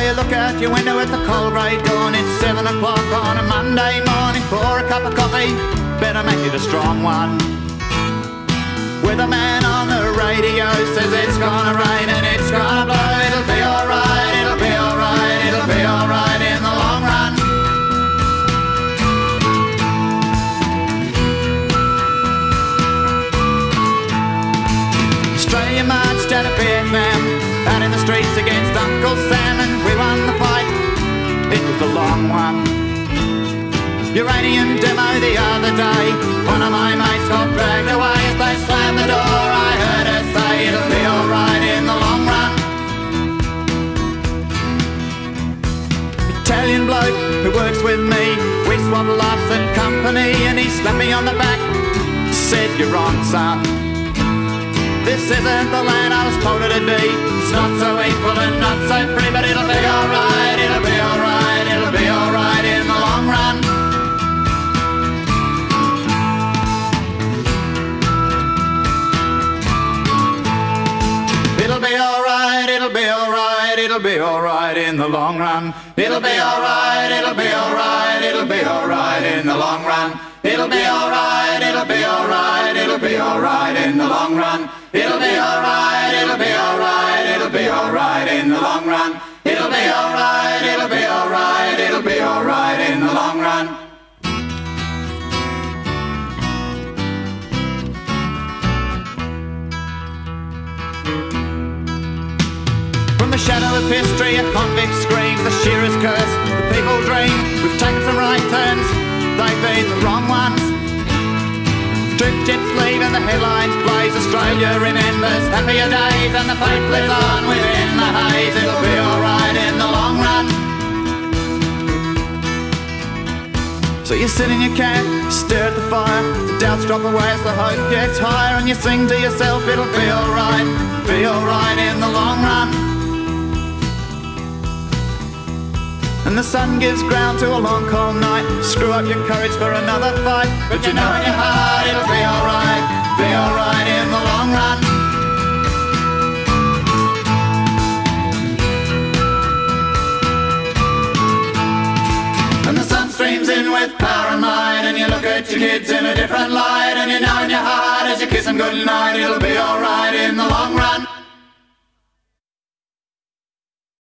you look out your window at the cold grey dawn. It's 7 o'clock on a Monday morning. Pour a cup of coffee, better make it a strong one. Weatherman on the radio says it's gonna rain and it's gonna blow. It'll be alright, it'll be alright, it'll be alright in the long run. Australia marched out of Vietnam, out in the streets against Uncle Sam, and we won the fight. It was a long one. Uranium demo the other day, one of my mates got dragged away as they slammed the door. I heard her say it'll be alright in the long run. Italian bloke who works with me, we swap laughs at company, and he slapped me on the back, said you're wrong son. This isn't the land I was told it'd be. It's not so equal and not so free, but it'll be alright, it'll be alright, it'll be alright in the long run. It'll be alright, it'll be alright, it'll be alright in the long run. It'll be alright, it'll be alright, it'll be alright in the long run. It'll be alright, it'll be alright, it'll be alright in the long run. It'll be alright, it'll be alright, it'll be alright in the long run. It'll be alright, it'll be alright, it'll be alright in the long run. From the shadow of history, a convict screams, the shearer's curse, the people dream. We've taken some right turns, they've been the wrong ones. Troop jets leave and the headlines blaze. Australia remembers happier days, and the faith lives on within the haze. It'll be alright in the long run. So you sit in your camp, stare at the fire, the doubts drop away as the hope gets higher, and you sing to yourself, it'll be alright in the long run. And the sun gives ground to a long cold night. Screw up your courage for another fight, but you know in your heart it'll be alright in the long run. And the sun streams in with power and might, and you look at your kids in a different light, and you know in your heart as you kiss them goodnight, it'll be alright in the long run.